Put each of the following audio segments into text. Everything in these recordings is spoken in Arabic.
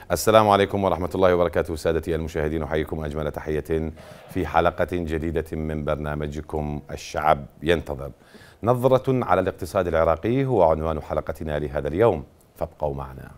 السلام عليكم ورحمة الله وبركاته سادتي المشاهدين، أحييكم أجمل تحية في حلقة جديدة من برنامجكم الشعب ينتظر. نظرة على الاقتصاد العراقي هو عنوان حلقتنا لهذا اليوم، فابقوا معنا.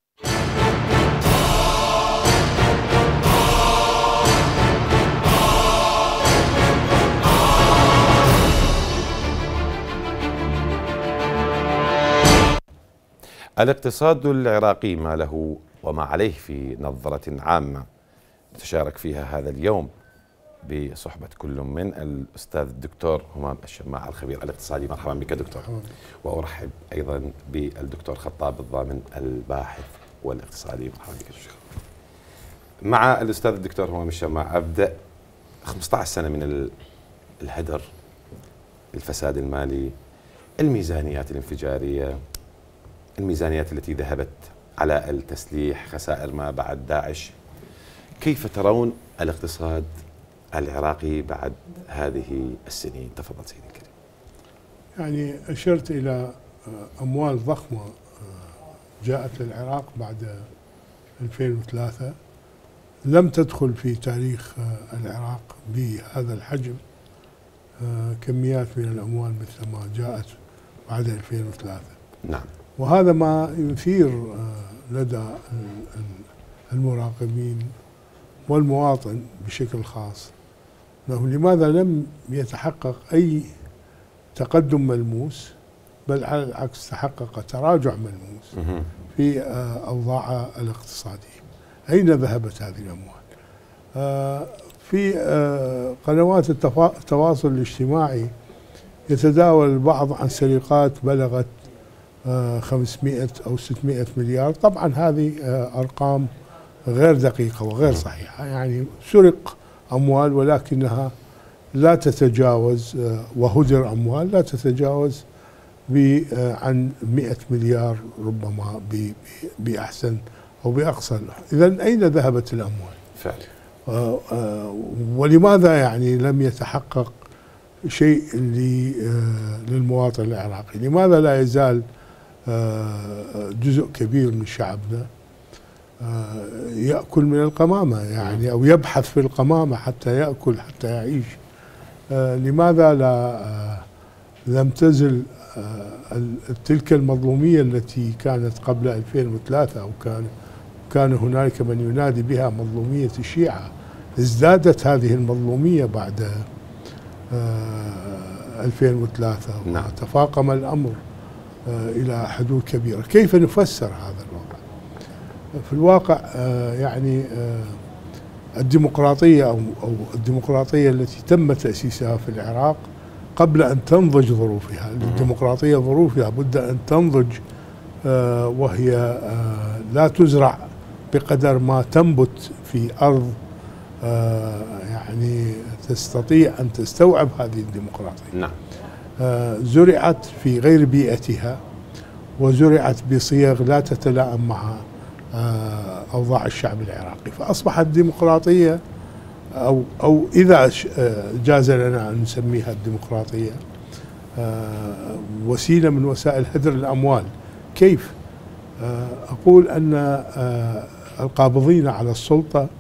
الاقتصاد العراقي ما له وما عليه في نظرة عامة نتشارك فيها هذا اليوم بصحبة كل من الأستاذ الدكتور همام الشماع الخبير الاقتصادي. مرحبا بك دكتور. وأرحب أيضا بالدكتور خطاب الضامن الباحث والاقتصادي. مرحبا بك دكتور. مع الأستاذ الدكتور همام الشماع أبدأ 15 سنة من الهدر، الفساد المالي، الميزانيات الانفجارية، الميزانيات التي ذهبت على التسليح، خسائر ما بعد داعش. كيف ترون الاقتصاد العراقي بعد هذه السنين؟ تفضل سيدي الكريم. يعني أشرت إلى أموال ضخمة جاءت للعراق بعد 2003 لم تدخل في تاريخ العراق بهذا الحجم، كميات من الأموال مثل ما جاءت بعد 2003. نعم. وهذا ما يثير لدى المراقبين والمواطن بشكل خاص أنه لماذا لم يتحقق أي تقدم ملموس، بل على العكس تحقق تراجع ملموس في أوضاع الاقتصادية. أين ذهبت هذه الأموال؟ في قنوات التواصل الاجتماعي يتداول البعض عن سرقات بلغت 500 أو 600 مليار. طبعا هذه أرقام غير دقيقة وغير صحيحة، يعني سرق أموال ولكنها لا تتجاوز، وهدر أموال لا تتجاوز عن 100 مليار ربما بأحسن أو بأقصى. إذن أين ذهبت الأموال؟ فعلا. ولماذا يعني لم يتحقق شيء للمواطن العراقي؟ لماذا لا يزال جزء كبير من شعبنا يأكل من القمامة، يعني أو يبحث في القمامة حتى يأكل حتى يعيش؟ لماذا لم تزل تلك المظلومية التي كانت قبل 2003 أو كان هنالك من ينادي بها مظلومية الشيعة، ازدادت هذه المظلومية بعد 2003 وتفاقم الأمر إلى حدود كبيرة. كيف نفسر هذا الواقع؟ في الواقع يعني الديمقراطية أو الديمقراطية التي تم تأسيسها في العراق قبل أن تنضج ظروفها، الديمقراطية ظروفها بد أن تنضج، وهي لا تزرع بقدر ما تنبت في أرض يعني تستطيع أن تستوعب هذه الديمقراطية. نعم. زرعت في غير بيئتها وزرعت بصيغ لا تتلائم مع أوضاع الشعب العراقي، فأصبحت الديمقراطية أو إذا جاز لنا أن نسميها الديمقراطية وسيلة من وسائل هدر الأموال. كيف؟ أقول أن القابضين على السلطة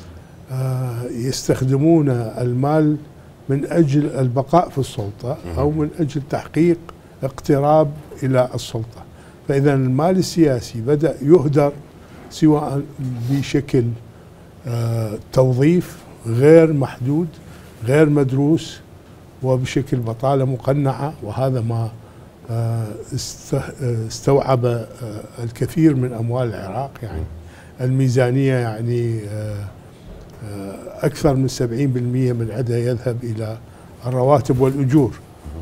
يستخدمون المال من أجل البقاء في السلطة أو من أجل تحقيق اقتراب إلى السلطة. فإذا المال السياسي بدأ يهدر سواء بشكل توظيف غير محدود غير مدروس وبشكل بطالة مقنعة، وهذا ما استوعب الكثير من أموال العراق. يعني الميزانية يعني أكثر من 70% من عدها يذهب إلى الرواتب والأجور.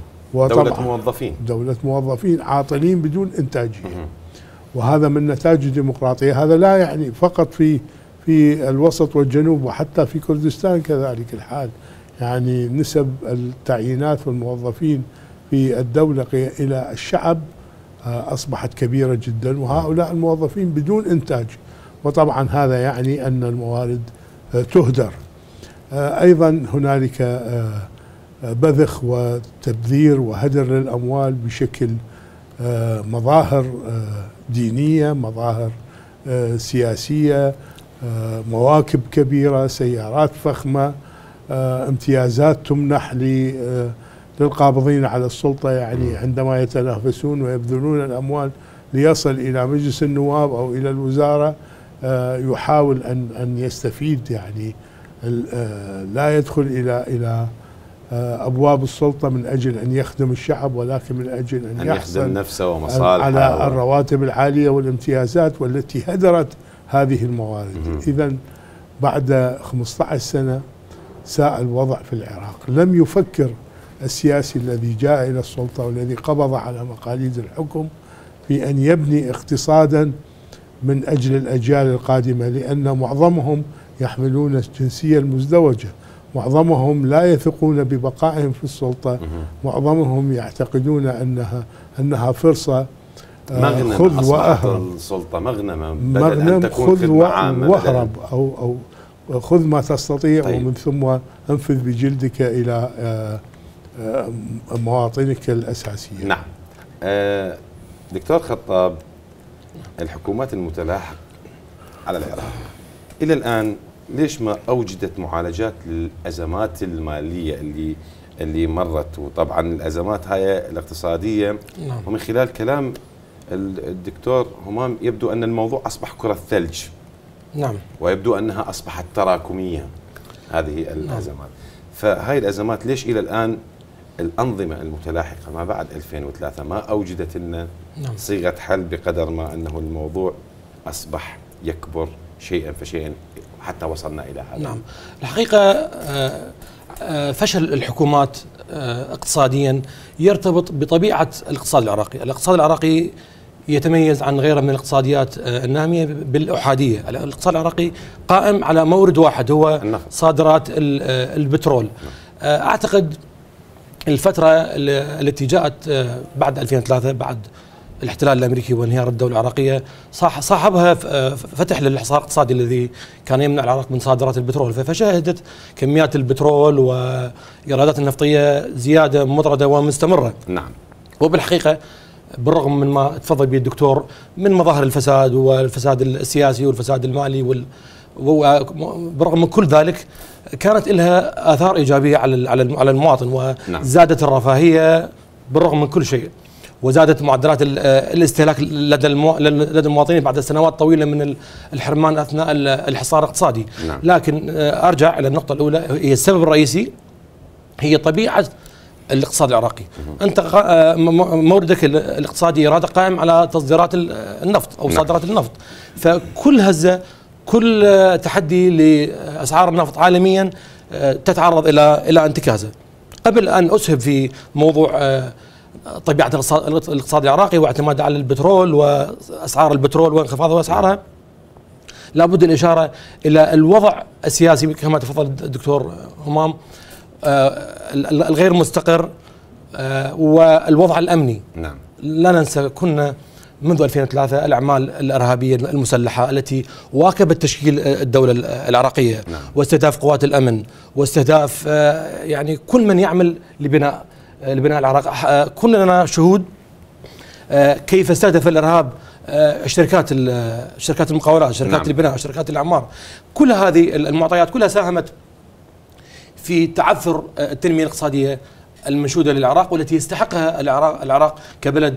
دولة موظفين عاطلين بدون إنتاجية، وهذا من نتاج الديمقراطية. هذا لا يعني فقط في الوسط والجنوب، وحتى في كردستان كذلك الحال. يعني نسب التعيينات والموظفين في الدولة إلى الشعب أصبحت كبيرة جدا، وهؤلاء الموظفين بدون إنتاج، وطبعا هذا يعني أن الموارد تهدر. أيضا هنالك بذخ وتبذير وهدر للأموال بشكل مظاهر دينية، مظاهر سياسية، مواكب كبيرة، سيارات فخمة، امتيازات تمنح للقابضين على السلطة، يعني عندما يتنافسون ويبذلون الأموال ليصل إلى مجلس النواب أو إلى الوزارة، يحاول أن يستفيد، يعني لا يدخل إلى أبواب السلطة من أجل أن يخدم الشعب، ولكن من أجل أن يخدم نفسه ومصالحه على الرواتب العالية والامتيازات والتي هدرت هذه الموارد. إذن بعد 15 سنة ساء الوضع في العراق. لم يفكر السياسي الذي جاء إلى السلطة والذي قبض على مقاليد الحكم في أن يبني اقتصادا من أجل الأجيال القادمة، لأن معظمهم يحملون الجنسية المزدوجة، معظمهم لا يثقون ببقائهم في السلطة، معظمهم يعتقدون أنها فرصة خذ وأهرب، السلطة مغنم أن تكون خذ واهرب أو خذ ما تستطيع. طيب. ومن ثم انفذ بجلدك إلى مواطنك الأساسية. نعم. دكتور خطاب، الحكومات المتلاحقة على العراق إلى الآن ليش ما أوجدت معالجات للأزمات المالية اللي مرت؟ وطبعا الأزمات هاي الاقتصادية. نعم. ومن خلال كلام الدكتور همام يبدو أن الموضوع أصبح كرة ثلج. نعم. ويبدو أنها أصبحت تراكمية هذه الأزمات. نعم. فهاي الأزمات ليش إلى الآن الأنظمة المتلاحقة ما بعد 2003 ما أوجدت لنا نعم. صيغة حل، بقدر ما أنه الموضوع أصبح يكبر شيئا فشيئا حتى وصلنا إلى هذا؟ نعم. الحقيقة فشل الحكومات اقتصاديا يرتبط بطبيعة الاقتصاد العراقي. الاقتصاد العراقي يتميز عن غيره من الاقتصاديات النامية بالأحادية. الاقتصاد العراقي قائم على مورد واحد هو صادرات البترول. أعتقد الفترة التي جاءت بعد 2003 بعد الاحتلال الامريكي وانهيار الدوله العراقيه صاحبها فتح للحصار الاقتصادي الذي كان يمنع العراق من صادرات البترول، فشهدت كميات البترول وايرادات النفطيه زياده مطرده ومستمره. نعم. وبالحقيقه بالرغم من ما تفضل به الدكتور من مظاهر الفساد والفساد السياسي والفساد المالي وبرغم من كل ذلك كانت لها آثار إيجابية على المواطن، وزادت الرفاهية بالرغم من كل شيء، وزادت معدلات الاستهلاك لدى المواطنين بعد سنوات طويلة من الحرمان أثناء الحصار الاقتصادي. نعم. لكن أرجع إلى النقطة الأولى، هي السبب الرئيسي هي طبيعة الاقتصاد العراقي. أنت موردك الاقتصادي إرادة قائم على تصديرات النفط أو صادرات النفط، فكل هزة كل تحدي لأسعار النفط عالميا تتعرض إلى انتكاسة. قبل أن أسهب في موضوع طبيعة الاقتصاد العراقي واعتماده على البترول وأسعار البترول وانخفاض أسعارها، لابد الإشارة إلى الوضع السياسي كما تفضل الدكتور همام، الغير مستقر والوضع الأمني. نعم. لا ننسى كنا منذ 2003 الأعمال الإرهابية المسلحة التي واكبت تشكيل الدولة العراقية. نعم. واستهداف قوات الأمن واستهداف يعني كل من يعمل لبناء العراق. كلنا شهود كيف استهدف الإرهاب شركات المقاولات، شركات نعم. البناء، شركات الأعمار. كل هذه المعطيات كلها ساهمت في تعثر التنمية الاقتصادية المنشودة للعراق، والتي يستحقها العراق كبلد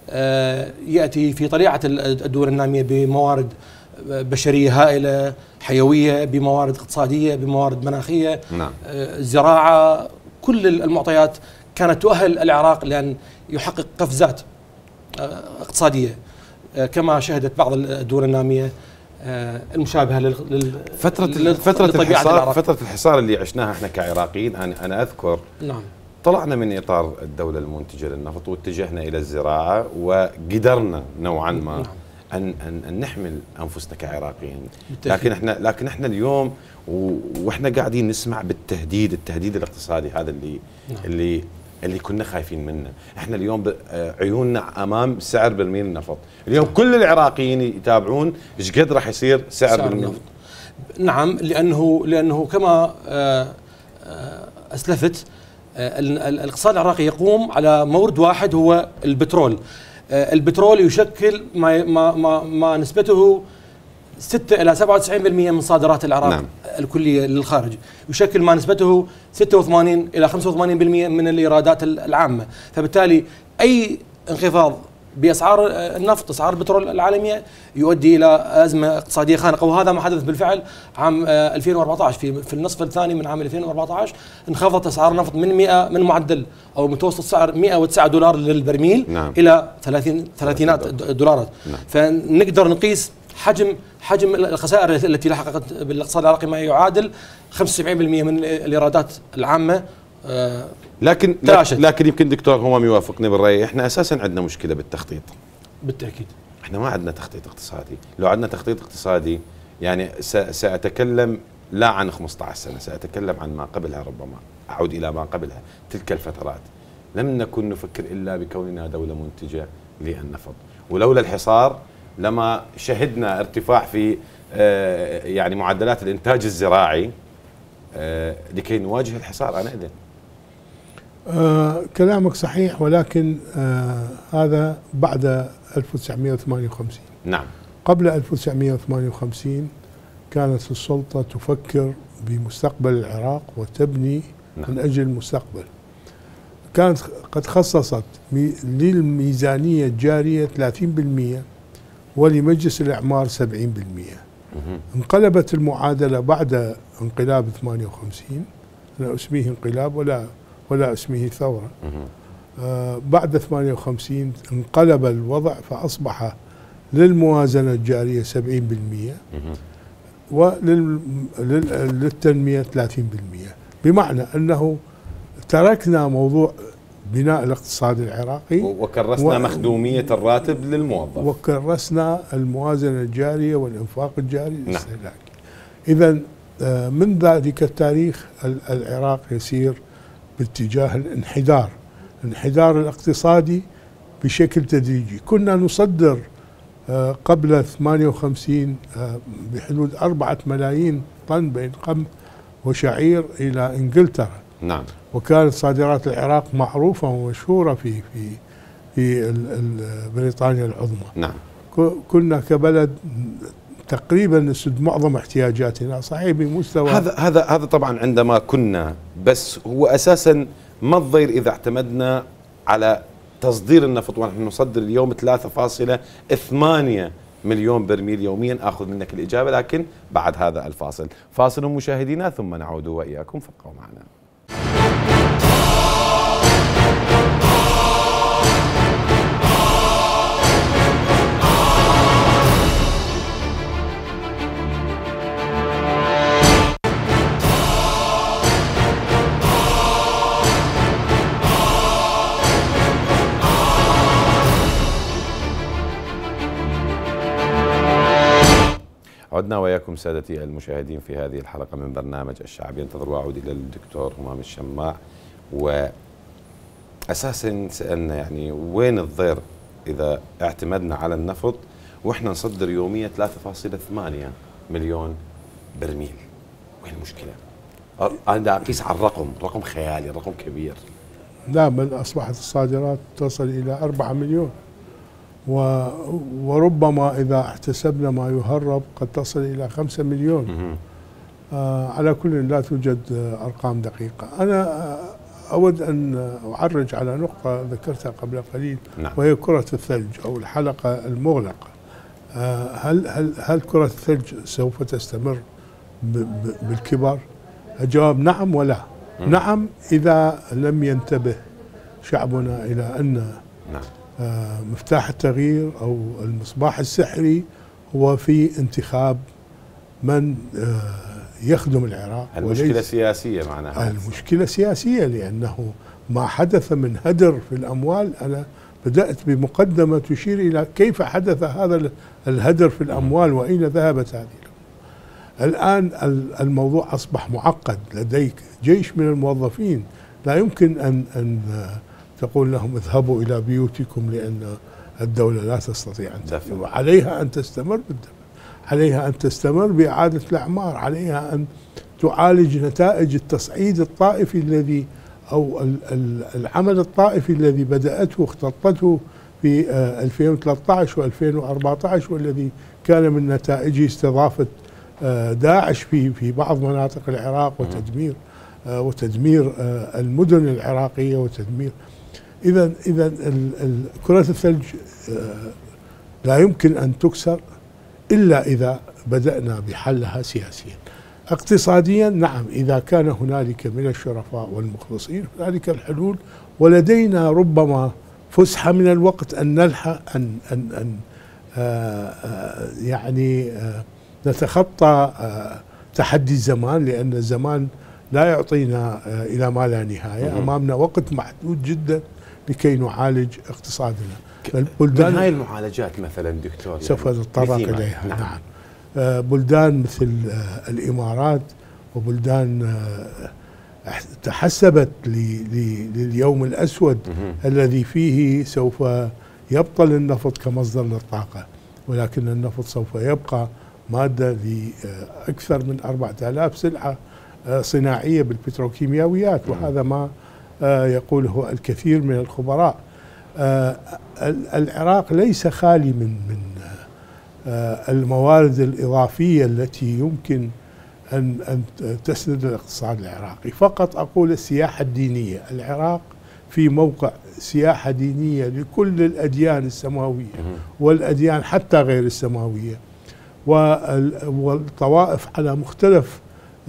يأتي في طليعة الدول النامية بموارد بشرية هائلة حيوية، بموارد اقتصادية، بموارد مناخية. نعم. زراعة، كل المعطيات كانت تؤهل العراق لأن يحقق قفزات اقتصادية كما شهدت بعض الدول النامية المشابهة فترة الحصار اللي عشناها احنا كعراقيين. أنا أذكر نعم طلعنا من إطار الدولة المنتجة للنفط واتجهنا إلى الزراعة، وقدرنا نوعا ما نعم. أن نحمل أنفسنا كعراقيين. لكن احنا اليوم واحنا قاعدين نسمع التهديد الاقتصادي هذا نعم. اللي كنا خايفين منه. احنا اليوم عيوننا امام سعر برميل النفط. اليوم كل العراقيين يتابعون ايش قد راح يصير سعر النفط. نعم، لانه كما اسلفت الاقتصاد العراقي يقوم على مورد واحد هو البترول. البترول يشكل ما نسبته 6 إلى 97% من صادرات العراق نعم. الكلية للخارج، يشكل ما نسبته 86 إلى 85% من الإيرادات العامة. فبالتالي أي انخفاض بأسعار النفط، أسعار البترول العالمية، يؤدي إلى أزمة اقتصادية خانقة. وهذا ما حدث بالفعل عام 2014. في النصف الثاني من عام 2014 انخفضت أسعار النفط من معدل أو متوسط سعر $109 للبرميل، نعم. إلى 30 دولارات. نعم. فنقدر نقيس حجم الخسائر التي لحقت بالاقتصاد العراقي ما يعادل 75% من الإيرادات العامة. لكن يمكن دكتور همام يوافقني بالرأي، احنا اساسا عندنا مشكلة بالتخطيط. بالتأكيد احنا ما عندنا تخطيط اقتصادي. لو عندنا تخطيط اقتصادي يعني سأتكلم لا عن 15 سنة، سأتكلم عن ما قبلها، ربما أعود إلى ما قبلها. تلك الفترات لم نكن نفكر إلا بكوننا دولة منتجة للنفط، ولولا الحصار لما شهدنا ارتفاع في يعني معدلات الإنتاج الزراعي لكي نواجه الحصار آنئذ. كلامك صحيح، ولكن هذا بعد 1958. نعم. قبل 1958 كانت السلطة تفكر بمستقبل العراق وتبني نعم. من أجل المستقبل. كانت قد خصصت للميزانية الجارية 30% ولمجلس الإعمار 70%. انقلبت المعادلة بعد انقلاب 58. لا أسميه انقلاب ولا اسمه ثورة. بعد 58 انقلب الوضع، فأصبح للموازنة الجارية 70% وللتنمية 30%، بمعنى أنه تركنا موضوع بناء الاقتصاد العراقي وكرسنا مخدومية الراتب للموظف، وكرسنا الموازنة الجارية والإنفاق الجاري الاستهلاكي. نعم. إذن من ذلك التاريخ العراق يسير باتجاه الانحدار الاقتصادي بشكل تدريجي. كنا نصدر قبل 58 بحدود 4 ملايين طن بين قمح وشعير إلى إنجلترا. نعم. وكانت صادرات العراق معروفة ومشهورة في بريطانيا العظمى. نعم. كنا كبلد تقريبا نسد معظم احتياجاتنا، صحيح بمستوى هذا طبعا عندما كنا، بس هو اساسا ما الضير اذا اعتمدنا على تصدير النفط ونحن نصدر اليوم 3.8 مليون برميل يوميا. اخذ منك الاجابه لكن بعد هذا الفاصل. فاصل مشاهدينا ثم نعود واياكم، فابقوا معنا. عدنا وياكم سادتي المشاهدين في هذه الحلقة من برنامج الشعب ينتظر، وأعود إلى الدكتور همام الشماع. وأساسا سألنا يعني وين الضير إذا اعتمدنا على النفط وإحنا نصدر يوميا 3.8 مليون برميل؟ وين المشكلة؟ أنا أقيس على رقم خيالي، رقم كبير. لا، بل أصبحت الصادرات تصل إلى 4 مليون، وربما إذا احتسبنا ما يهرب قد تصل إلى 5 مليون. على كل لا توجد أرقام دقيقة. أنا أود أن أعرج على نقطة ذكرتها قبل قليل. نعم. وهي كرة الثلج أو الحلقة المغلقة. هل كرة الثلج سوف تستمر بالكبر؟ الجواب نعم ولا. نعم إذا لم ينتبه شعبنا إلى أن نعم. مفتاح التغيير أو المصباح السحري هو في انتخاب من يخدم العراق. المشكلة سياسية معناها. المشكلة سياسية، لأنه ما حدث من هدر في الأموال. أنا بدأت بمقدمة تشير إلى كيف حدث هذا الهدر في الأموال وأين ذهبت هذه الآن الموضوع أصبح معقد. لديك جيش من الموظفين لا يمكن أن تقول لهم اذهبوا إلى بيوتكم لأن الدولة لا تستطيع أن تفعل. عليها أن تستمر بالدفع، عليها أن تستمر بإعادة الأعمار، عليها أن تعالج نتائج التصعيد الطائفي الذي أو العمل الطائفي الذي بدأته واختطته في 2013 و2014، والذي كان من نتائجه استضافة داعش في بعض مناطق العراق وتدمير المدن العراقية وتدمير. إذا كرة الثلج لا يمكن أن تكسر إلا إذا بدأنا بحلها سياسيا. اقتصاديا نعم، إذا كان هنالك من الشرفاء والمخلصين هنالك الحلول، ولدينا ربما فسحة من الوقت أن نلحق أن يعني نتخطى تحدي الزمان، لأن الزمان لا يعطينا إلى ما لا نهاية. أمامنا وقت محدود جدا لكي نعالج اقتصادنا. من هاي المعالجات مثلا دكتور سوف نتطرق إليها. نعم. بلدان مثل الإمارات وبلدان تحسبت لليوم الأسود الذي فيه سوف يبطل النفط كمصدر للطاقة، ولكن النفط سوف يبقى مادة لأكثر من 4000 سلعة صناعية بالبتروكيماويات، وهذا ما يقوله الكثير من الخبراء. العراق ليس خالي من الموارد الإضافية التي يمكن أن تسند الاقتصاد العراقي. فقط أقول السياحة الدينية، العراق في موقع سياحة دينية لكل الأديان السماوية والأديان حتى غير السماوية والطوائف على مختلف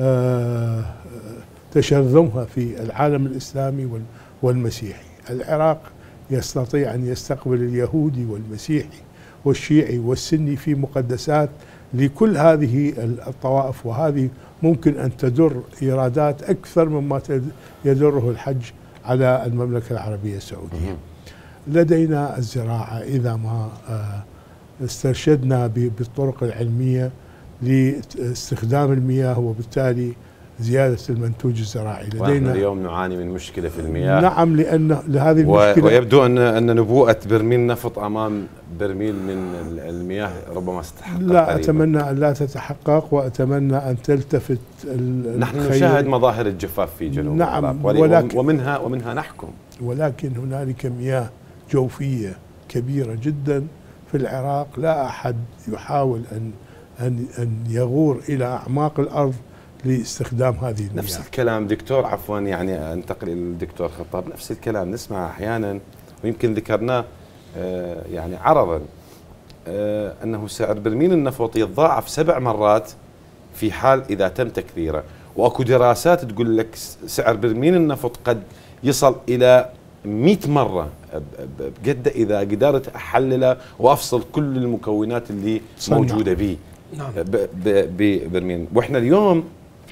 تشرذمها في العالم الإسلامي والمسيحي. العراق يستطيع أن يستقبل اليهودي والمسيحي والشيعي والسني في مقدسات لكل هذه الطوائف، وهذه ممكن أن تدر إيرادات أكثر مما يدره الحج على المملكة العربية السعودية. لدينا الزراعة، إذا ما استرشدنا بالطرق العلمية لاستخدام المياه وبالتالي زيادة المنتوج الزراعي. لدينا اليوم نعاني من مشكلة في المياه. نعم، لأن لهذه المشكلة ويبدو أن نبوءة برميل نفط أمام برميل من المياه ربما ستتحقق. لا، أتمنى أن لا تتحقق، وأتمنى أن تلتفت نحن نشاهد مظاهر الجفاف في جنوب العراق، ومنها نحكم. ولكن هنالك مياه جوفية كبيرة جدا في العراق، لا أحد يحاول أن يغور إلى أعماق الأرض لاستخدام هذه المياه. نفس الكلام دكتور، عفوا يعني انتقل الى الدكتور خطاب، نفس الكلام نسمع احيانا ويمكن ذكرناه يعني عرضا انه سعر برميل النفط يتضاعف 7 مرات في حال اذا تم تكثيره، واكو دراسات تقول لك سعر برميل النفط قد يصل الى 100 مرة بقد اذا قدرت احلله وافصل كل المكونات اللي موجودة به. نعم. ببرميل. واحنا اليوم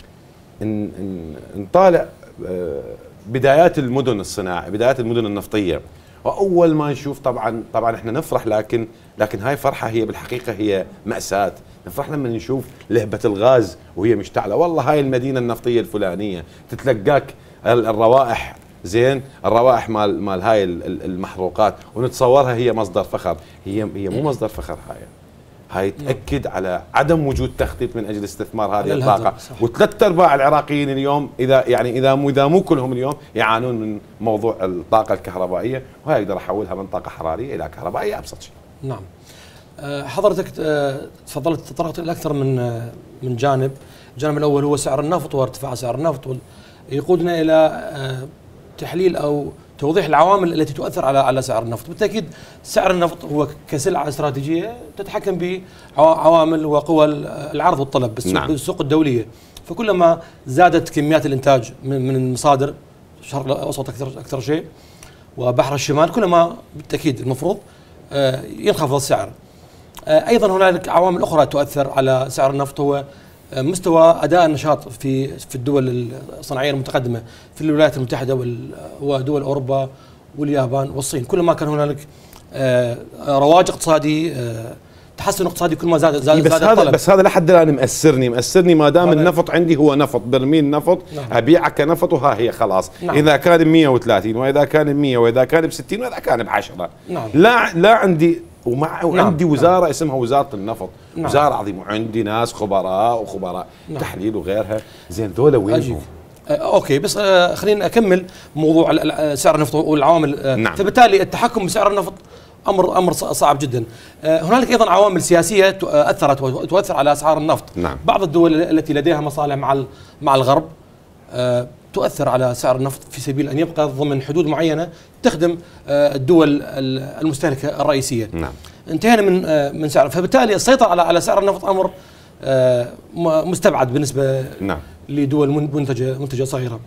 نطالع بدايات المدن الصناعية، بدايات المدن النفطية، واول ما نشوف طبعا احنا نفرح، لكن هاي فرحة هي بالحقيقة هي مأساة. نفرح لما نشوف لهبة الغاز وهي مشتعلة، والله هاي المدينة النفطية الفلانية تتلقاك الروائح، زين الروائح مال هاي المحروقات، ونتصورها هي مصدر فخر. هي مو مصدر فخر، هاي تأكد على عدم وجود تخطيط من اجل استثمار هذه الطاقة. وثلاث ارباع العراقيين اليوم اذا مو كلهم اليوم يعانون من موضوع الطاقة الكهربائية، وهي يقدر احولها من طاقة حرارية الى كهربائية ابسط شيء. نعم. حضرتك تفضلت تطرقت الى اكثر من جانب. الجانب الاول هو سعر النفط وارتفاع سعر النفط، يقودنا الى تحليل او توضيح العوامل التي تؤثر على سعر النفط. بالتاكيد سعر النفط هو كسلعه استراتيجيه تتحكم بعوامل وقوى العرض والطلب بالسوق الدوليه، فكلما زادت كميات الانتاج من المصادر الشرق الاوسط اكثر شيء وبحر الشمال، كلما بالتاكيد المفروض ينخفض السعر. ايضا هنالك عوامل اخرى تؤثر على سعر النفط، هو مستوى اداء النشاط في الدول الصناعيه المتقدمه في الولايات المتحده ودول اوروبا واليابان والصين. كلما كان هنالك رواج اقتصادي، تحسن اقتصادي، كل ما زاد الطلب. بس هذا لحد الان مأثرني ما دام النفط عندي هو نفط، برميل نفط. نعم. ابيعه كنفط وها هي خلاص. نعم. اذا كان ب 130 واذا كان ب 100 واذا كان ب 60 واذا كان ب 10. نعم. لا عندي وعندي وزارة. نعم. اسمها وزارة النفط. نعم. وزارة عظيمة، وعندي ناس خبراء نعم. تحليل وغيرها. زين ذولا وينهم؟ اوكي، بس خلينا اكمل موضوع سعر النفط والعوامل. نعم. فبالتالي التحكم بسعر النفط امر صعب جدا. هنالك ايضا عوامل سياسيه اثرت وتؤثر على اسعار النفط. نعم. بعض الدول التي لديها مصالح مع الغرب تؤثر على سعر النفط في سبيل ان يبقى ضمن حدود معينه تخدم الدول المستهلكه الرئيسيه. نعم. انتهينا من سعر، فبالتالي السيطره على سعر النفط امر مستبعد بالنسبه نعم. لدول منتجه صغيره.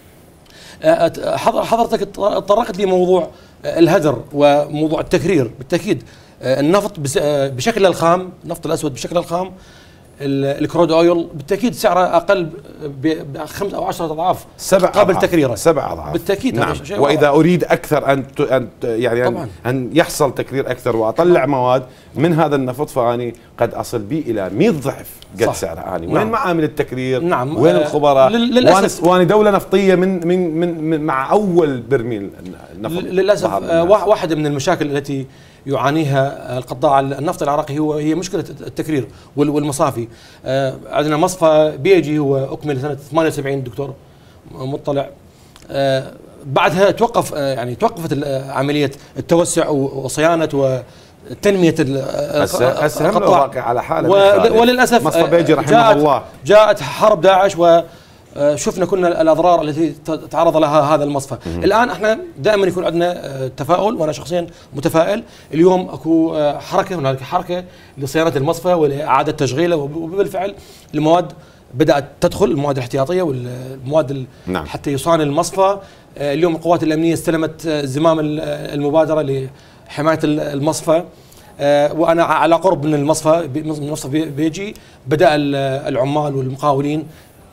حضرتك تطرقت لموضوع الهدر وموضوع التكرير. بالتاكيد النفط بشكل الخام، النفط الاسود بشكل الخام، الكرود اويل بالتاكيد سعره اقل ب5 أو 10 اضعاف قبل تكريره. 7 أضعاف بالتاكيد. نعم. واذا اريد اكثر ان يحصل تكرير اكثر واطلع مواد من هذا النفط، فاني قد اصل به الى 100 ضعف قد سعره اني. وين معامل التكرير؟ نعم. وين الخبراء؟ للاسف واني دوله نفطيه من مع اول برميل نفط. للاسف واحده من المشاكل التي يعانيها القطاع النفط العراقي هي مشكله التكرير والمصافي. عندنا مصفى بيجي هو اكمل سنه 78 دكتور مطلع، بعدها توقفت عمليه التوسع وصيانه وتنميه القطاع واقع على حاله. وللاسف مصفى بيجي رحمه الله جاءت حرب داعش وشفنا كنا الاضرار التي تعرض لها هذا المصفى. الان احنا دائما يكون عندنا تفاؤل، وانا شخصيا متفائل. اليوم اكو هنالك حركه لصيانه المصفى ولاعاده تشغيله، وبالفعل المواد بدات تدخل، المواد الاحتياطيه والمواد نعم. حتى يصان المصفى. اليوم القوات الامنيه استلمت زمام المبادره لحمايه المصفى، وانا على قرب من المصفى بيجي. بدا العمال والمقاولين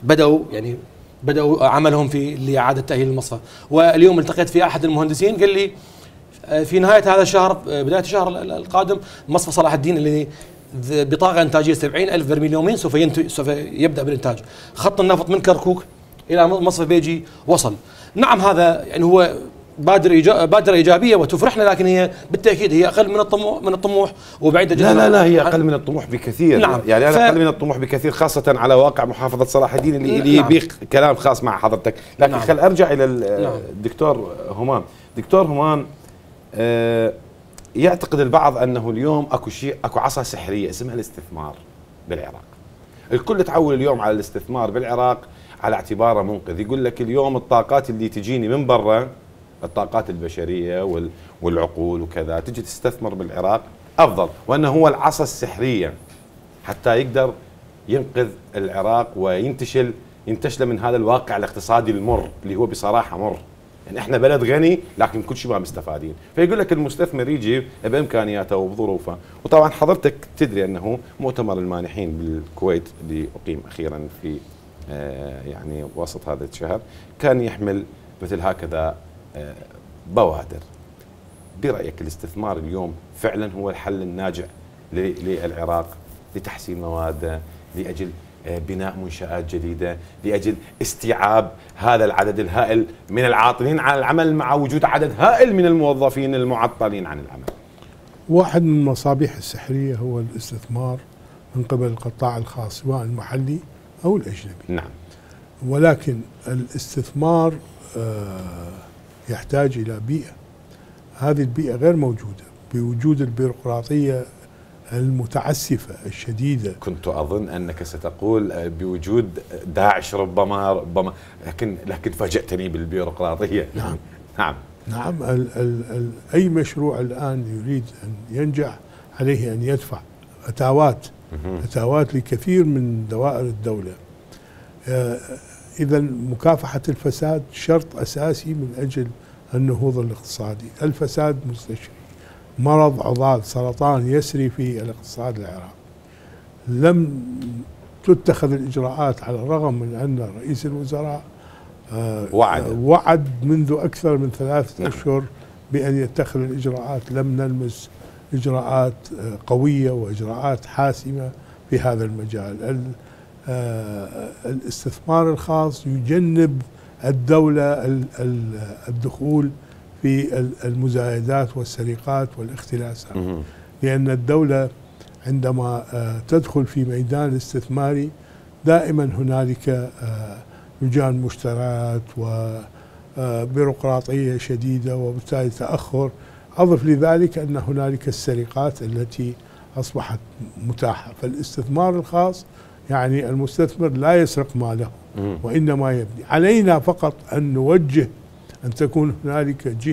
بدأوا عملهم لإعادة تأهيل المصفى. واليوم التقيت في أحد المهندسين قال لي في نهاية هذا الشهر بداية الشهر القادم مصفى صلاح الدين الذي بطاقة إنتاجية 70,000 برميل يوميا سوف يبدأ بالإنتاج. خط النفط من كركوك إلى مصفى بيجي وصل. نعم هذا هو بادرة إيجابية وتفرحنا، لكن هي بالتأكيد هي أقل من الطموح وبعيدة جدا. لا هي أقل من الطموح بكثير. نعم. يعني أنا أقل من الطموح بكثير، خاصة على واقع محافظة صلاح الدين اللي يبيق كلام خاص مع حضرتك. لكن نعم. خل أرجع إلى الدكتور همام. دكتور همام، يعتقد البعض أنه اليوم أكو عصا سحرية اسمها الاستثمار بالعراق. الكل تعول اليوم على الاستثمار بالعراق على اعتباره منقذ. يقول لك اليوم الطاقات اللي تجيني من برا، الطاقات البشرية والعقول وكذا، تجي تستثمر بالعراق أفضل، وأنه هو العصا السحرية حتى يقدر ينقذ العراق وينتشل من هذا الواقع الاقتصادي المر اللي هو بصراحة مر. يعني احنا بلد غني لكن كل شيء ما مستفادين. فيقول لك المستثمر يجي بإمكانياته وبظروفه. وطبعا حضرتك تدري أنه مؤتمر المانحين بالكويت اللي أقيم أخيرا في يعني وسط هذا الشهر كان يحمل مثل هكذا بوادر. برأيك الاستثمار اليوم فعلا هو الحل الناجع للعراق لتحسين مواده، لأجل بناء منشآت جديدة، لأجل استيعاب هذا العدد الهائل من العاطلين عن العمل مع وجود عدد هائل من الموظفين المعطلين عن العمل؟ واحد من المصابيح السحرية هو الاستثمار من قبل القطاع الخاص سواء المحلي أو الأجنبي. نعم. ولكن الاستثمار يحتاج إلى بيئة. هذه البيئة غير موجودة بوجود البيروقراطية المتعسفة الشديدة. كنت أظن أنك ستقول بوجود داعش ربما لكن فاجأتني بالبيروقراطية. نعم. نعم. نعم. أي مشروع الآن يريد أن ينجح عليه أن يدفع أتاوات لكثير من دوائر الدولة. إذا مكافحة الفساد شرط أساسي من أجل النهوض الاقتصادي. الفساد مستشري، مرض عضال، سرطان يسري في الاقتصاد العراقي. لم تتخذ الإجراءات على الرغم من أن رئيس الوزراء وعد منذ أكثر من 3 أشهر بأن يتخذ الإجراءات. لم نلمس إجراءات قوية وإجراءات حاسمة في هذا المجال. الاستثمار الخاص يجنب الدولة الدخول في المزايدات والسرقات والاختلاسات، لأن الدولة عندما تدخل في ميدان الاستثماري دائما هنالك لجان مشتريات وبيروقراطية شديدة، وبالتالي تأخر أضف لذلك أن هنالك السرقات التي أصبحت متاحة، فالاستثمار الخاص يعني المستثمر لا يسرق ماله وإنما يبني. علينا فقط أن نوجه، أن تكون هنالك جهة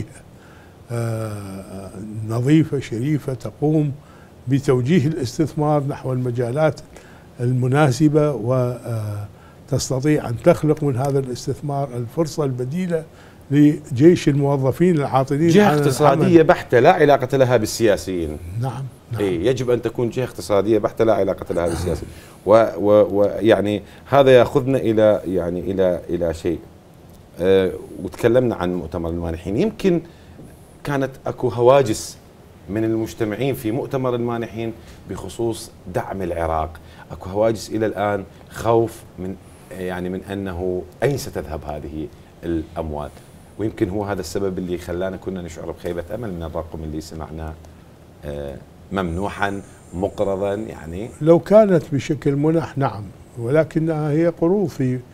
نظيفة شريفة تقوم بتوجيه الاستثمار نحو المجالات المناسبة، وتستطيع أن تخلق من هذا الاستثمار الفرصة البديلة لجيش الموظفين العاطلين. جهة اقتصادية بحتة لا علاقة لها بالسياسيين. نعم. يجب أن تكون جهة اقتصادية بحتة لا علاقة لها بالسياسيين. ويعني هذا يأخذنا إلى إلى شيء. وتكلمنا عن مؤتمر المانحين، يمكن كانت اكو هواجس من المجتمعين في مؤتمر المانحين بخصوص دعم العراق، اكو هواجس الى الان، خوف من من انه اين ستذهب هذه الاموال، ويمكن هو هذا السبب اللي خلانا كنا نشعر بخيبة امل من الرقم اللي سمعناه ممنوحا مقرضا. يعني لو كانت بشكل منح نعم، ولكنها هي قروض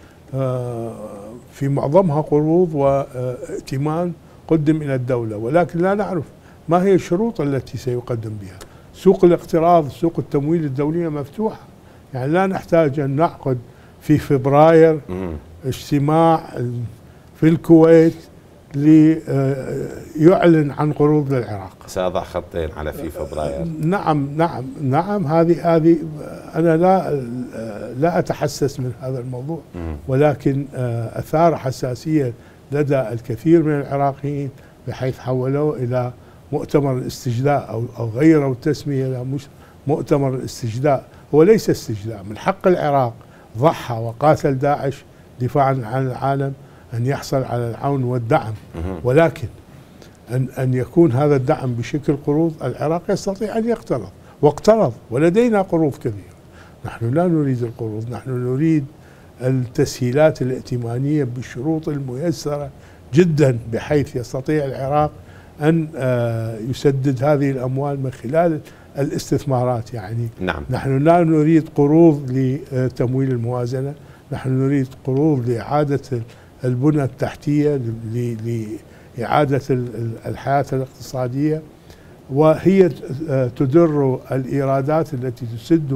في معظمها قروض وائتمان قدم إلى الدولة، ولكن لا نعرف ما هي الشروط التي سيقدم بها. سوق الاقتراض، سوق التمويل الدولية مفتوحة، يعني لا نحتاج أن نعقد في فبراير اجتماع في الكويت ليعلن عن قروض للعراق. سأضع خطين على في فبراير. نعم هذه أنا لا أتحسس من هذا الموضوع، ولكن أثار حساسية لدى الكثير من العراقيين، بحيث حولوه إلى مؤتمر الاستجداء أو غيروا التسمية إلى مؤتمر الاستجداء. هو ليس استجداء، من حق العراق ضحى وقاتل داعش دفاعا عن العالم أن يحصل على العون والدعم، ولكن أن يكون هذا الدعم بشكل قروض. العراق يستطيع أن يقترض واقترض، ولدينا قروض كبيرة. نحن لا نريد القروض، نحن نريد التسهيلات الائتمانية بالشروط الميسرة جدا، بحيث يستطيع العراق أن يسدد هذه الأموال من خلال الاستثمارات. يعني نعم. نحن لا نريد قروض لتمويل الموازنة، نحن نريد قروض لإعادة البنى التحتية، لإعادة الحياة الاقتصادية، وهي تدر الإيرادات التي تسد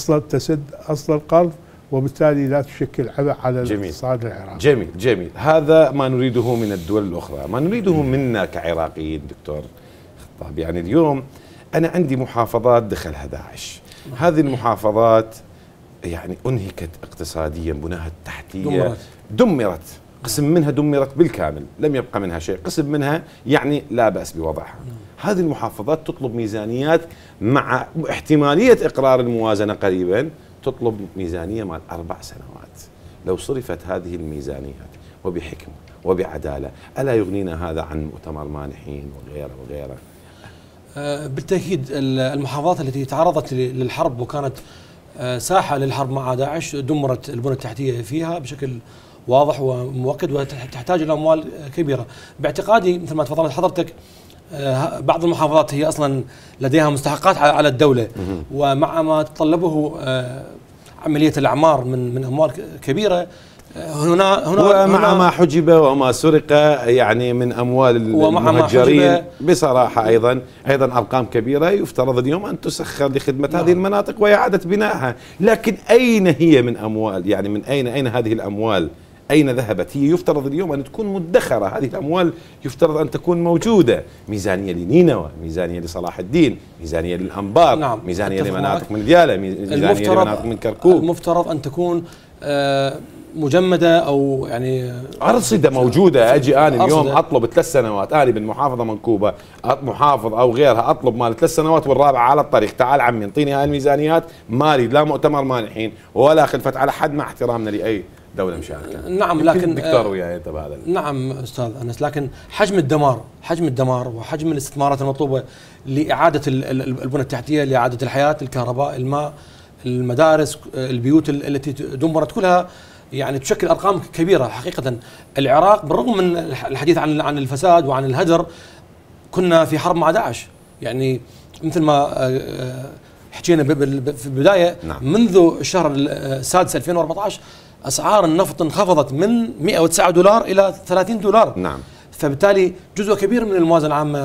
أصل القرض، وبالتالي لا تشكل عبء على الاقتصاد العراقي. جميل. هذا ما نريده من الدول الأخرى، ما نريده منا كعراقيين دكتور خطاب. يعني اليوم أنا عندي محافظات دخلها داعش، هذه المحافظات يعني أنهكت اقتصاديا، بناها التحتية دمرت، قسم منها دمرت بالكامل، لم يبقى منها شيء، قسم منها يعني لا بأس بوضعها. هذه المحافظات تطلب ميزانيات مع احتمالية إقرار الموازنة قريبا، تطلب ميزانية مال 4 سنوات. لو صرفت هذه الميزانيات وبحكمة وبعدالة، ألا يغنينا هذا عن مؤتمر مانحين وغيره؟ بالتأكيد المحافظات التي تعرضت للحرب وكانت ساحة للحرب مع داعش دمرت البنى التحتية فيها بشكل واضح ومؤكد، وتحتاج إلى أموال كبيرة. باعتقادي مثل ما تفضلت حضرتك، بعض المحافظات هي أصلا لديها مستحقات على الدولة، ومع ما تطلبه عملية الأعمار من أموال كبيرة، هنا ومع ما حجب وما سرق يعني من أموال المهجرين بصراحة أيضا أرقام كبيرة يفترض اليوم أن تسخر لخدمة هذه المناطق وإعادة بنائها. لكن أين هي من أموال؟ يعني من أين هذه الأموال؟ أين ذهبت؟ هي يفترض اليوم أن تكون مدخرة، هذه الأموال يفترض أن تكون موجودة، ميزانية لنينوى، ميزانية لصلاح الدين، ميزانية للأنبار، نعم. ميزانية لمناطق من ديالى، ميزانية لمناطق من كركوك. المفترض أن تكون مجمدة أو يعني أرصدة موجودة. أجي أنا اليوم أطلب 3 سنوات، أنا من محافظة منكوبة محافظ أو غيرها أطلب مال 3 سنوات والرابعة على الطريق، تعال عمي انطيني هاي الميزانيات، ما أريد لا مؤتمر مانحين ولا خلفت على حد، مع احترامنا لأي دولة مشاركة. نعم، لكن دكتور وياي انت بهذا. نعم استاذ انس، لكن حجم الدمار وحجم الاستثمارات المطلوبة لإعادة البنى التحتية، لإعادة الحياة، الكهرباء، الماء، المدارس، البيوت التي دمرت، كلها يعني تشكل أرقام كبيرة حقيقة. العراق بالرغم من الحديث عن الفساد وعن الهدر، كنا في حرب مع داعش، يعني مثل ما حكينا في البداية. نعم. منذ الشهر السادس 2014 أسعار النفط انخفضت من $109 إلى $30. نعم. فبالتالي جزء كبير من الموازنة العامة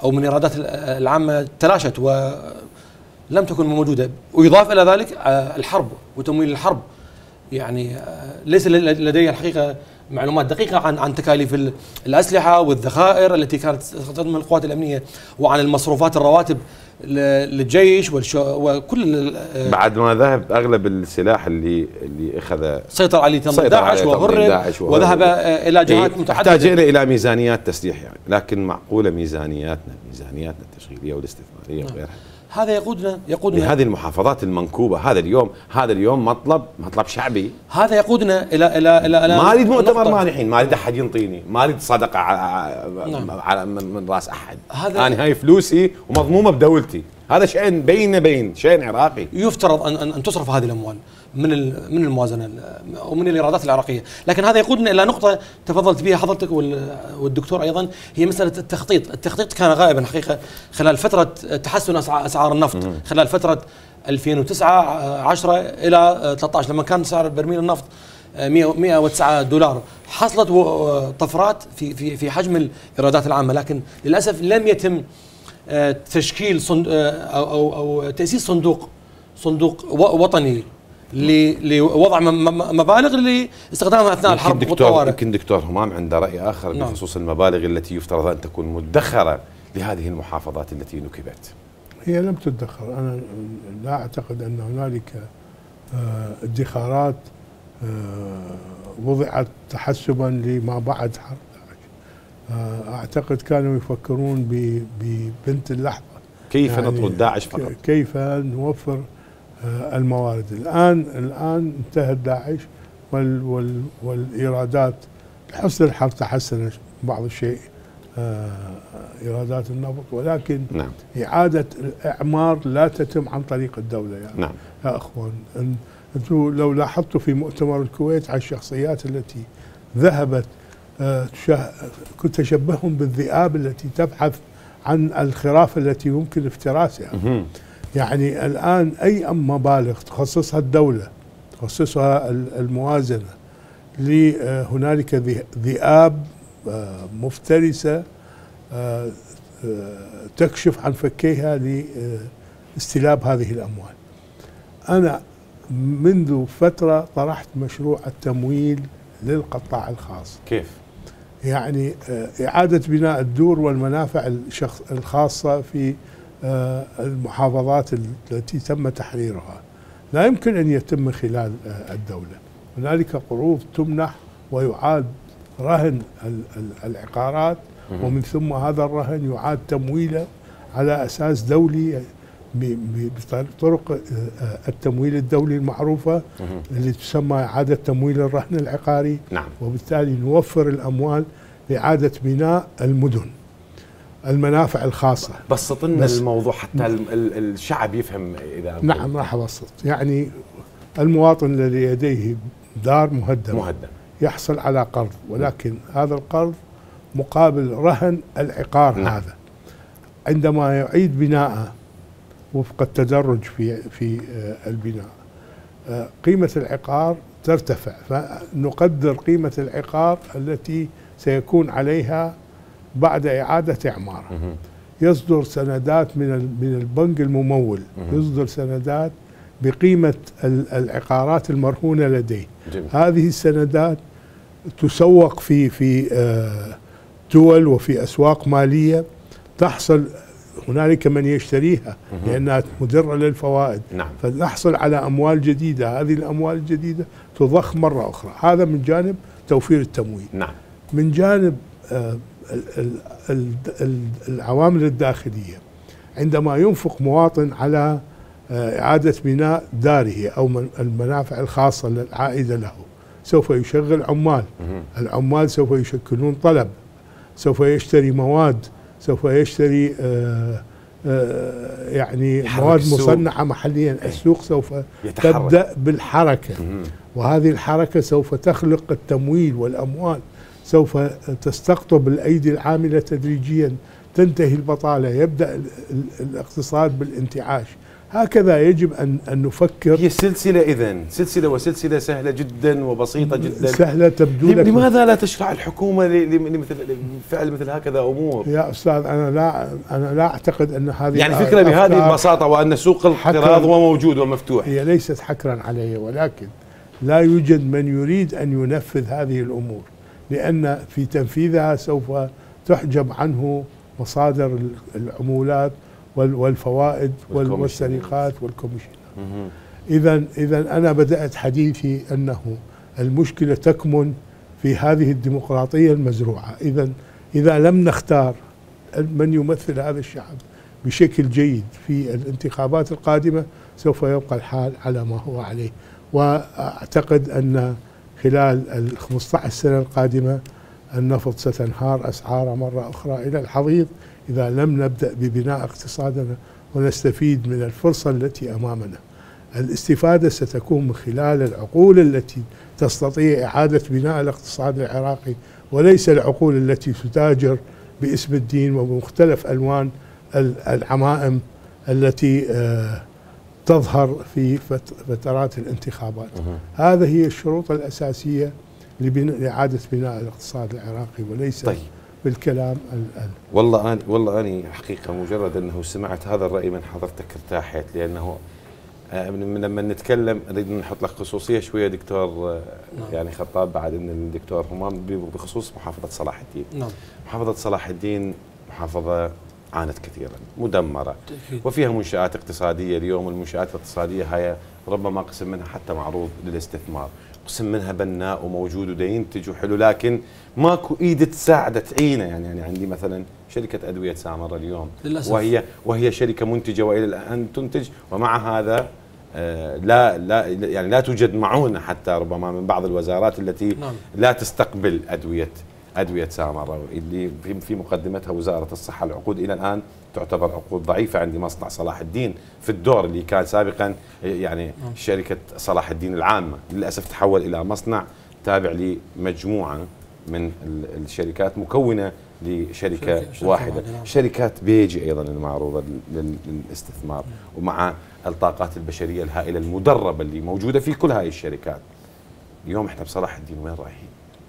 أو من الإيرادات العامة تلاشت ولم تكن موجودة. ويضاف إلى ذلك الحرب وتمويل الحرب. يعني ليس لدي الحقيقة معلومات دقيقة عن تكاليف الأسلحة والذخائر التي كانت تخدم القوات الأمنية، وعن المصروفات الرواتب للجيش وكل بعد ما ذهب أغلب السلاح اللي أخذ سيطر عليه تنظيم داعش وهرب وذهب إلى جهات متعددة. تحتاج إلى ميزانيات تسليح يعني، لكن معقولة ميزانياتنا التشغيلية والاستثمارية وغيرها. هذا يقودنا لهذه المحافظات المنكوبة. هذا اليوم مطلب شعبي. هذا يقودنا الى ما اريد مؤتمر مانحين، ما اريد احد ينطيني، ما اريد صدقه على من راس احد. انا هاي فلوسي ومضمومه بدولتي. هذا شيء بين شيء عراقي. يفترض ان تصرف هذه الاموال من الموازنه ومن الايرادات العراقيه، لكن هذا يقودنا الى نقطه تفضلت بها حضرتك والدكتور ايضا، هي مساله التخطيط كان غائبا حقيقه خلال فتره تحسن اسعار النفط، خلال فتره 2009 الى 13 لما كان سعر برميل النفط 109 دولار، حصلت طفرات في حجم الايرادات العامه، لكن للاسف لم يتم تشكيل او تاسيس صندوق وطني لوضع مبالغ لاستخدامها اثناء الحرب والطوارئ. يمكن دكتور همام عنده راي اخر بخصوص المبالغ التي يفترض ان تكون مدخره لهذه المحافظات التي نكبت. هي لم تدخر، انا لا اعتقد ان هنالك ادخارات وضعت تحسبا لما بعد حرب داعش. اعتقد كانوا يفكرون ببنت اللحظه، كيف يعني نطرد داعش فقط، كيف نوفر الموارد. الآن انتهت داعش والإيرادات لحسن الحظ تحسن بعض الشيء إيرادات النفط، ولكن نعم. إعادة الإعمار لا تتم عن طريق الدولة يعني. نعم. يا أخوان، أنتم لو لاحظتوا في مؤتمر الكويت على الشخصيات التي ذهبت كنت أشبههم بالذئاب التي تبحث عن الخراف التي يمكن افتراسها. يعني الآن أي مبالغ تخصصها الدولة، تخصصها الموازنة، هنالك ذئاب مفترسة تكشف عن فكيها لاستلاب هذه الأموال. أنا منذ فترة طرحت مشروع التمويل للقطاع الخاص. كيف؟ يعني إعادة بناء الدور والمنافع الخاصة في المحافظات التي تم تحريرها. لا يمكن أن يتم خلال الدولة. هنالك قروض تمنح ويعاد رهن العقارات، ومن ثم هذا الرهن يعاد تمويله على أساس دولي بطرق التمويل الدولي المعروفة اللي تسمى إعادة تمويل الرهن العقاري. نعم. وبالتالي نوفر الأموال لإعادة بناء المدن، المنافع الخاصة. بسط لنا الموضوع حتى الشعب يفهم. إذا نعم راح أبسط. يعني المواطن الذي لديه دار مهدمة يحصل على قرض، ولكن هذا القرض مقابل رهن العقار. نعم. هذا عندما يعيد بناءه وفق التدرج في البناء قيمة العقار ترتفع، فنقدر قيمة العقار التي سيكون عليها بعد إعادة إعمارها. يصدر سندات من البنك الممول، يصدر سندات بقيمة العقارات المرهونة لديه. جميل. هذه السندات تسوق في دول وفي أسواق مالية، تحصل هنالك من يشتريها لأنها مدرة للفوائد. نعم. فنحصل على أموال جديدة، هذه الأموال الجديدة تضخ مرة أخرى. هذا من جانب توفير التمويل. نعم. من جانب العوامل الداخلية، عندما ينفق مواطن على إعادة بناء داره أو المنافع الخاصة العائدة له، سوف يشغل عمال. العمال سوف يشكلون طلب، سوف يشتري مواد، سوف يشتري يعني مواد مصنعة محليا. السوق سوف تبدأ بالحركة، وهذه الحركة سوف تخلق التمويل والأموال، سوف تستقطب الأيدي العاملة تدريجيا، تنتهي البطالة، يبدأ الاقتصاد بالانتعاش. هكذا يجب أن نفكر. هي سلسلة، إذن سلسلة، وسلسلة سهلة جدا وبسيطة جدا، سهلة تبدو لك. لماذا لا تشرع الحكومة لفعل مثل هكذا أمور؟ يا أستاذ أنا لا أعتقد أن هذه يعني فكرة بهذه البساطة، وأن سوق الاقتراض هو موجود ومفتوح. هي ليست حكرا علي، ولكن لا يوجد من يريد أن ينفذ هذه الأمور، لأن في تنفيذها سوف تحجب عنه مصادر العمولات والفوائد والسرقات والكوميشن. إذا أنا بدأت حديثي أنه المشكلة تكمن في هذه الديمقراطية المزروعة. إذا لم نختار من يمثل هذا الشعب بشكل جيد في الانتخابات القادمة سوف يبقى الحال على ما هو عليه. وأعتقد أن خلال ال 15 سنة القادمة النفط ستنهار أسعاره مرة أخرى إلى الحضيض إذا لم نبدأ ببناء اقتصادنا ونستفيد من الفرصة التي أمامنا. الاستفادة ستكون من خلال العقول التي تستطيع إعادة بناء الاقتصاد العراقي، وليس العقول التي تتاجر باسم الدين وبمختلف ألوان العمائم التي تظهر في فترات الانتخابات. هذه هي الشروط الأساسية لإعادة بناء الاقتصاد العراقي، وليس طيب بالكلام والله أنا حقيقة مجرد أنه سمعت هذا الرأي من حضرتك ارتاحت، لأنه لما نتكلم نريد نحط لك خصوصية شوية دكتور يعني خطاب بعد من الدكتور همام بخصوص محافظة صلاح الدين. محافظة صلاح الدين محافظة عانت كثيرا، مدمرة وفيها منشآت اقتصادية. اليوم المنشآت الاقتصادية هاي ربما قسم منها حتى معروض للاستثمار، قسم منها بناء وموجود ودا ينتج وحلو، لكن ماكو ايد تساعد تعينه. يعني عندي مثلا شركة أدوية سامرة اليوم للأسف. وهي شركة منتجة وإلى الآن تنتج، ومع هذا لا توجد معونة حتى ربما من بعض الوزارات التي لا تستقبل أدوية سامرة، اللي في مقدمتها وزارة الصحة. العقود إلى الآن تعتبر عقود ضعيفة. عندي مصنع صلاح الدين في الدور اللي كان سابقا يعني شركة صلاح الدين العامة، للأسف تحول إلى مصنع تابع لمجموعة من الشركات مكونة لشركة واحدة. شركات بيجي أيضا المعروضة للاستثمار، ومع الطاقات البشرية الهائلة المدربة اللي موجودة في كل هاي الشركات. اليوم احنا بصلاح الدين وين رايحين؟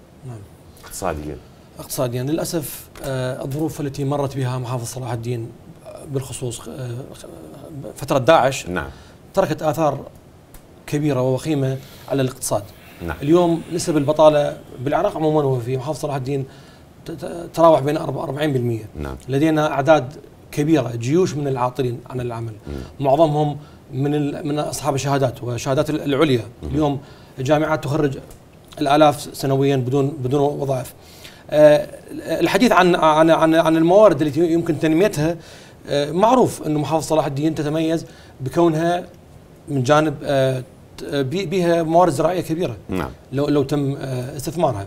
اقتصاديا للأسف الظروف التي مرت بها محافظة صلاح الدين بالخصوص فترة داعش تركت آثار كبيرة ووخيمة على الاقتصاد. اليوم نسب البطالة بالعراق عموما وفي محافظة صلاح الدين تراوح بين 40%. لدينا أعداد كبيرة، جيوش من العاطلين عن العمل، معظمهم من أصحاب الشهادات وشهادات العليا. اليوم الجامعات تخرج الآلاف سنويا بدون وظائف. الحديث عن الموارد التي يمكن تنميتها، معروف أن محافظة صلاح الدين تتميز بكونها من جانب بها موارد زراعية كبيرة. لو تم استثمارها.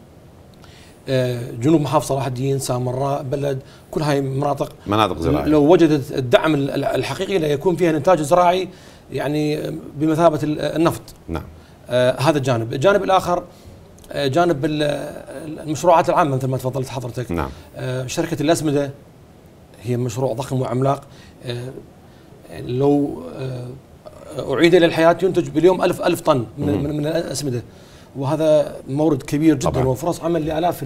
جنوب محافظة صلاح الدين، سامراء، بلد، كل هاي مناطق زراعية لو وجدت الدعم الحقيقي ليكون فيها الإنتاج الزراعي يعني بمثابة النفط. هذا الجانب. الجانب الآخر جانب المشروعات العامة مثل ما تفضلت حضرتك. شركة الأسمدة هي مشروع ضخم وعملاق، لو أعيد إلى الحياة ينتج باليوم 1000 طن من الأسمدة، وهذا مورد كبير جدا طبعا. وفرص عمل لآلاف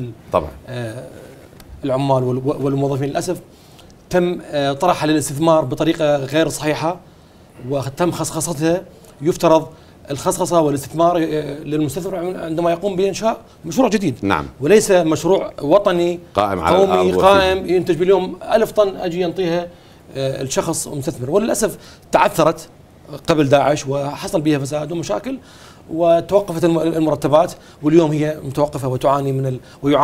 العمال والموظفين. للأسف تم طرحها للاستثمار بطريقة غير صحيحة وتم خصخصتها. يفترض الخصخصة والاستثمار للمستثمر عندما يقوم بإنشاء مشروع جديد، وليس مشروع وطني قومي قائم ينتج باليوم 1000 طن أجي ينطيها الشخص المستثمر. وللأسف تعثرت قبل داعش وحصل بها فساد ومشاكل وتوقفت المرتبات، واليوم هي متوقفة وتعاني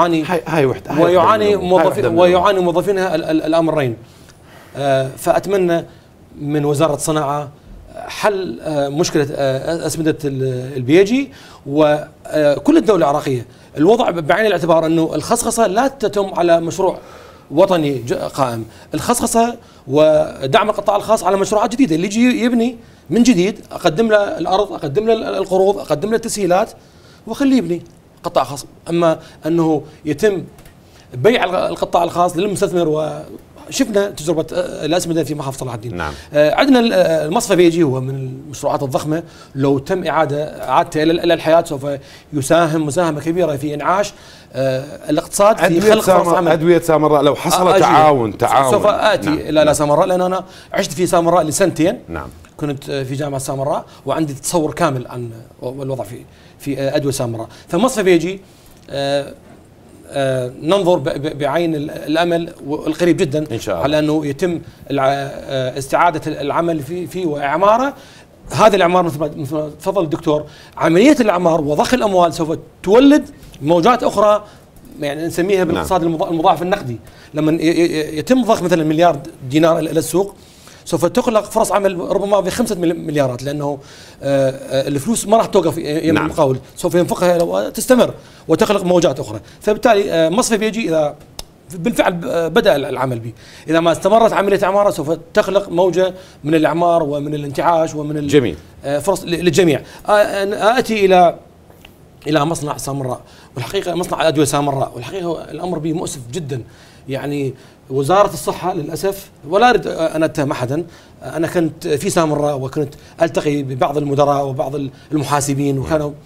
ويعاني موظفينها الأمرين. فأتمنى من وزارة الصناعة حل مشكلة أسمدة البيجي وكل الدولة العراقية. الوضع بعين الاعتبار أنه الخصخصة لا تتم على مشروع وطني قائم، الخصخصة ودعم القطاع الخاص على مشروعات جديدة. اللي يجي يبني من جديد أقدم له الأرض، أقدم له القروض، أقدم له التسهيلات وخليه يبني قطاع خاص. أما أنه يتم بيع القطاع الخاص للمستثمر شفنا تجربه الاسمده في محافظه صلاح الدين. نعم. عندنا المصفى بيجي هو من المشروعات الضخمه، لو تم اعادته الى الحياه سوف يساهم مساهمه كبيره في انعاش الاقتصاد، في خلق فرص عمل. ادويه سامراء لو حصل تعاون سوف اتي نعم. الى سامراء، لان انا عشت في سامراء لسنتين. نعم. كنت في جامعه سامراء وعندي تصور كامل عن الوضع في ادويه سامراء. فمصفى بيجي ننظر بعين الامل والقريب جدا إن شاء الله على انه يتم استعاده العمل فيه واعماره. هذا الاعمار مثل تفضل الدكتور، عمليه الاعمار وضخ الاموال سوف تولد موجات اخرى، يعني نسميها بالاقتصاد المضاعف النقدي. لما يتم ضخ مثلا مليار دينار الى السوق سوف تخلق فرص عمل ربما ب5 مليارات، لانه الفلوس ما راح توقف يم المقاول، سوف ينفقها وتستمر وتخلق موجات اخرى. فبالتالي مصفى بيجي اذا بالفعل بدا العمل به، اذا ما استمرت عمليه اعماره سوف تخلق موجه من الاعمار ومن الانتعاش ومن جميل فرص للجميع. اتي الى مصنع سامراء، والحقيقه مصنع ادويه سامراء، والحقيقه الامر به مؤسف جدا. يعني وزاره الصحه للاسف، ولا اريد ان اتهم احدا، انا كنت في سامراء وكنت التقي ببعض المدراء وبعض المحاسبين،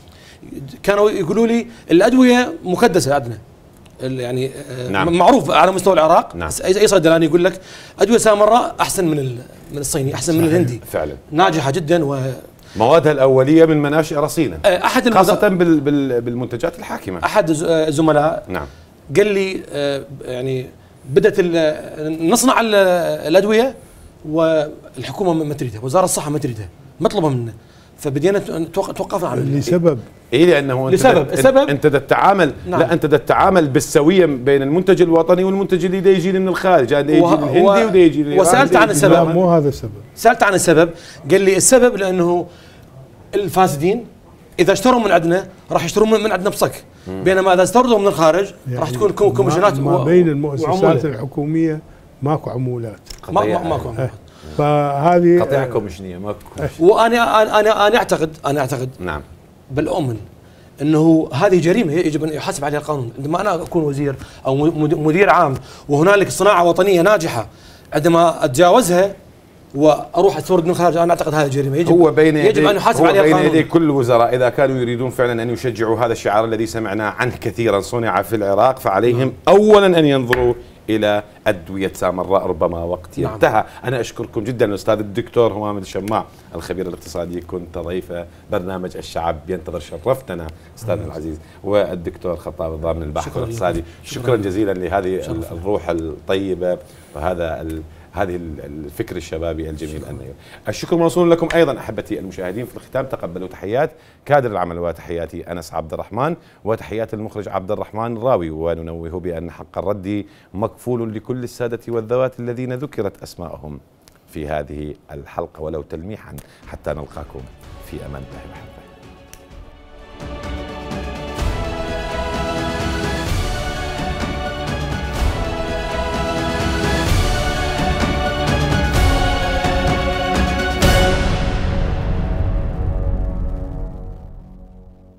كانوا يقولوا لي الادويه مكدسه عندنا، يعني نعم. معروف على مستوى العراق. نعم. اي صيدلاني يقول لك ادويه سامراء احسن من الصيني، احسن من الهندي، فعلا ناجحه جدا موادها الاوليه من مناشئ رصينه، احد خاصه بالمنتجات الحاكمه. احد الزملاء نعم قال لي يعني بدات نصنع الادويه والحكومه ما تريدها، وزاره الصحه ما تريدها، مطلبه منا، فبدينا توقفنا عنه لسبب لانه السبب انت تتعامل نعم. لا انت تتعامل بالسويه بين المنتج الوطني والمنتج اللي يجي من الخارج، هذا يجي الهندي وده يجي وسالت عن السبب. لا مو هذا السبب. سالت عن السبب، قال لي السبب لانه الفاسدين اذا اشتروا من عندنا راح يشترون من عندنا بصك، بينما اذا استوردوا من الخارج يعني راح تكون كوميشنات ما بين المؤسسات الحكوميه ماكو عمولات، ماكو عمولات. فهذه قطيعه كوميشنيه ماكو. وانا اعتقد نعم بل اؤمن انه هذه جريمه يجب ان يحاسب عليها القانون. عندما انا اكون وزير او مدير عام وهنالك صناعه وطنيه ناجحه، عندما اتجاوزها واروح استورد من الخارج، انا اعتقد هذه جريمه يجب ان يحاسب عليها القانون. بين يدي كل الوزراء اذا كانوا يريدون فعلا ان يشجعوا هذا الشعار الذي سمعنا عنه كثيرا، صنع في العراق، فعليهم اولا ان ينظروا الى ادويه سامراء، ربما وقت ينتهى. انا اشكركم جدا الاستاذ الدكتور همام الشماع الخبير الاقتصادي، كنت ضيف برنامج الشعب ينتظر، شرفتنا استاذنا العزيز، والدكتور خطاب الضامن الباحث الاقتصادي. شكرا جزيلا لهذه الروح الطيبه وهذا هذه الفكر الشبابي الجميل. الشكر موصول لكم ايضا احبتي المشاهدين. في الختام تقبلوا تحيات كادر العمل وتحياتي انس عبد الرحمن وتحيات المخرج عبد الرحمن الراوي، وننوه بان حق الرد مكفول لكل الساده والذوات الذين ذكرت اسماءهم في هذه الحلقه ولو تلميحا، حتى نلقاكم في امان الله وحفظه.